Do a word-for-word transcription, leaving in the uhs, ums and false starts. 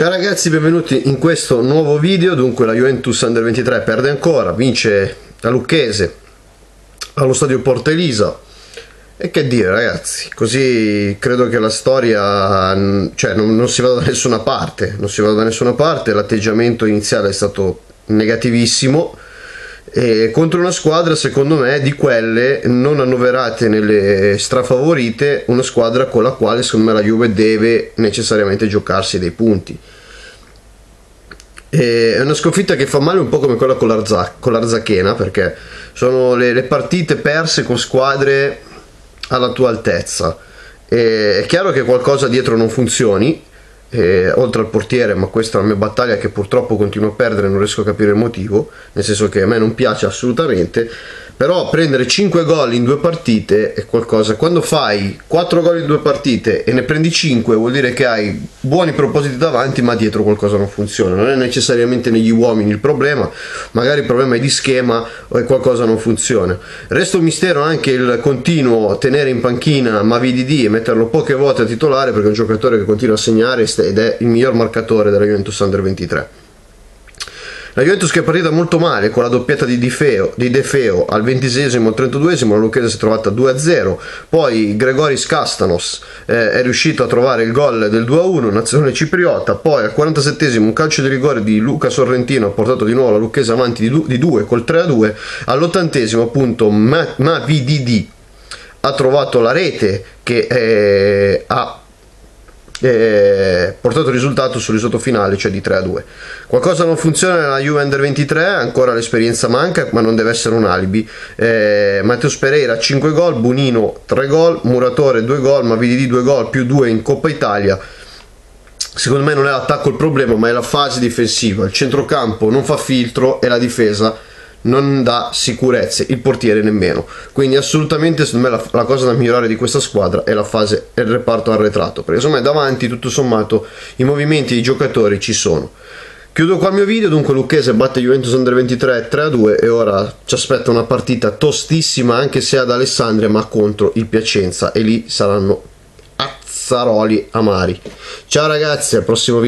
Ciao ragazzi, benvenuti in questo nuovo video. Dunque la Juventus Under ventitré perde ancora, vince la Lucchese allo stadio Porta Elisa. E che dire ragazzi, così credo che la storia, cioè non, non si vada da nessuna parte, non si vada da nessuna parte. L'atteggiamento iniziale è stato negativissimo e contro una squadra secondo me di quelle non annoverate nelle strafavorite, una squadra con la quale secondo me la Juve deve necessariamente giocarsi dei punti. E è una sconfitta che fa male un po' come quella con l'Arza- con l'Arzachena, perché sono le, le partite perse con squadre alla tua altezza. E è chiaro che qualcosa dietro non funzioni, eh, oltre al portiere, ma questa è la mia battaglia che purtroppo continuo a perdere, non riesco a capire il motivo, nel senso che a me non piace assolutamente. Però prendere cinque gol in due partite è qualcosa. Quando fai quattro gol in due partite e ne prendi cinque vuol dire che hai buoni propositi davanti, ma dietro qualcosa non funziona. Non è necessariamente negli uomini il problema, magari il problema è di schema o è qualcosa non funziona. Resta un mistero anche il continuo tenere in panchina Mavididi e metterlo poche volte a titolare, perché è un giocatore che continua a segnare ed è il miglior marcatore della Juventus Under ventitré. La Juventus che è partita molto male con la doppietta di De Feo, di De Feo al ventiseiesimo e al trentaduesimo, la Lucchese si è trovata due a zero, poi Gregoris Kastanos eh, è riuscito a trovare il gol del due a uno, nazionale cipriota, poi al quarantasettesimo un calcio di rigore di Luca Sorrentino ha portato di nuovo la Lucchese avanti di due col tre a due, all'ottantesimo appunto Mavididi ha trovato la rete che eh, ha Eh, portato il risultato sul risultato finale, cioè di tre a due. Qualcosa non funziona nella Juve Under ventitré, ancora l'esperienza manca, ma non deve essere un alibi. eh, Mateus Pereira cinque gol, Bunino tre gol, Muratore due gol, Mavididi due gol più due in Coppa Italia. Secondo me non è l'attacco il problema, ma è la fase difensiva. Il centrocampo non fa filtro e la difesa non dà sicurezze, il portiere nemmeno. Quindi assolutamente secondo me la, la cosa da migliorare di questa squadra è la fase e il reparto arretrato, perché secondo me davanti tutto sommato i movimenti dei giocatori ci sono. Chiudo qua il mio video. Dunque Lucchese batte Juventus Under ventitré tre a due e ora ci aspetta una partita tostissima, anche se ad Alessandria, ma contro il Piacenza, e lì saranno azzaroli amari. Ciao ragazzi, al prossimo video.